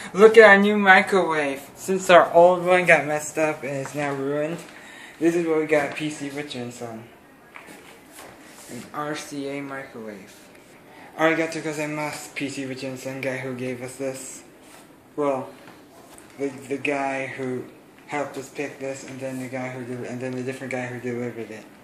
Look at our new microwave. Since our old one got messed up and is now ruined, this is what we got at PC Richards on. An RCA microwave. Arigato gozaimasu, PC Richardson, guy who gave us this. Well, the guy who helped us pick this, and then the different guy who delivered it.